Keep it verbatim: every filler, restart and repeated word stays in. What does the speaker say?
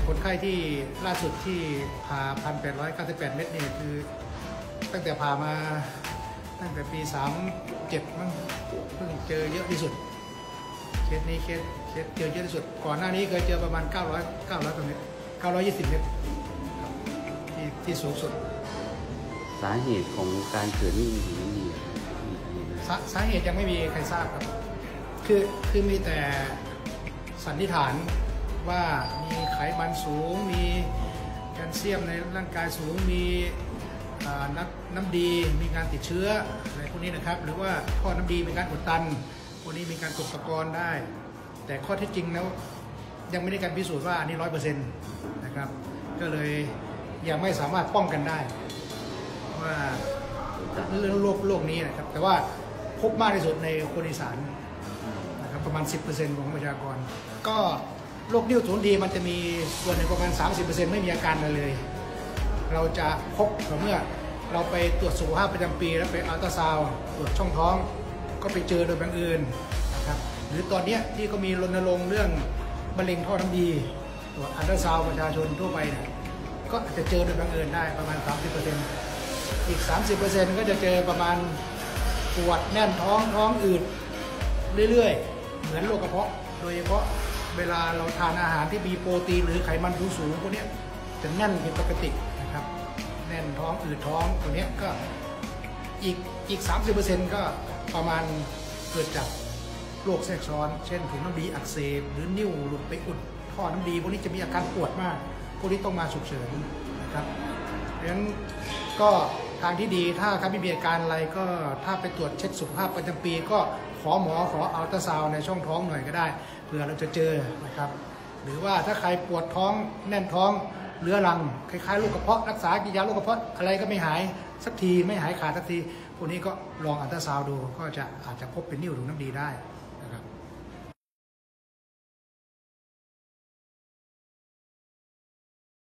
คนไข้ที่ล่าสุดที่ผ่า หนึ่งพันแปดร้อยเก้าสิบแปด เม็ดนี่คือตั้งแต่ผ่ามาตั้งแต่ปีสามเจ็ดมั้งเพิ่งเจอเยอะที่สุดเคสนี้เคสเคสเจอเยอะที่สุดก่อนหน้านี้เคยเจอประมาณเก้าร้อย เก้าร้อยกว่าเม็ดเก้าร้อยยี่สิบเม็ดที่ที่สูงสุดสาเหตุของการเกิดนิ่วหูน้ำดีสาสาเหตุยังไม่มีใครทราบครับคือคือมีแต่สันนิษฐานว่ามีไขมันสูงมีแคลเซียมในร่างกายสูงมีน้ำน้ำดีมีการติดเชื้ออะไรพวกนี้นะครับหรือว่าท่อน้ำดีมีการอุดตันพวกนี้มีการกดตะกอนได้แต่ข้อเท็จจริงแล้วยังไม่ได้การพิสูจน์ว่าอันนี้ร้อยเปอร์เซ็นต์นะครับก็เลยยังไม่สามารถป้องกันได้ว่าเรื่องโรคโรคนี้นะครับแต่ว่าพบมากที่สุดในคนอีสานนะครับประมาณ สิบเปอร์เซ็นต์ ของประชากรก็โรคนิ่วหูน้ำดีมันจะมีส่วนหนึ่งประมาณ สามสิบเปอร์เซ็นต์ ไม่มีอาการอะไรเลยเราจะพบเมื่อเราไปตรวจสุขภาพประจำปีแล้วไปอัลตราซาวด์ตรวจช่องท้องก็ไปเจอโดยบังเอิญนะครับหรือตอนนี้ที่เขามีรณรงค์เรื่องมะเร็งท่อน้ำดีตรวจอัลตราซาวด์ประชาชนทั่วไปเนี่ยก็อาจจะเจอโดยบังเอิญได้ประมาณ สามสิบเปอร์เซ็นต์ อีก สามสิบเปอร์เซ็นต์ ก็จะเจอประมาณปวดแน่นท้องท้องอืดเรื่อยๆเหมือนโรคกระเพาะโดยเฉพาะเวลาเราทานอาหารที่มีโปรตีนหรือไขมันสูงพวกนี้จะแน่นผิดปกตินะครับแน่นท้องอืดท้องตัวนี้ก็อีกอีก สามสิบเปอร์เซ็นต์ ก็ประมาณเกิดจากโรคแทรกซ้อนเช่นถุงน้ำดีอักเสบหรือนิ่วหลุดไปอุดท่อน้ำดีพวกนี้จะมีอาการปวดมากพวกนี้ต้องมาฉุกเฉินนะครับเพราะฉะนั้นก็ทางที่ดีถ้าครับไม่มีอาการอะไรก็ถ้าไปตรวจเช็คสุขภาพประจำปีก็ขอหมอขออัลตราซาวด์ในช่องท้องหน่อยก็ได้เผื่อเราจะเจอนะครับหรือว่าถ้าใครปวดท้องแน่นท้องเรื้อรังคล้ายๆโรคกระเพาะรักษากินยาโรคกระเพาะอะไรก็ไม่หายสักทีไม่หายขาดสักทีพวกนี้ก็ลองอัลตราซาวด์ดูก็จะอาจจะพบเป็นนิ่วหูน้ำดีได้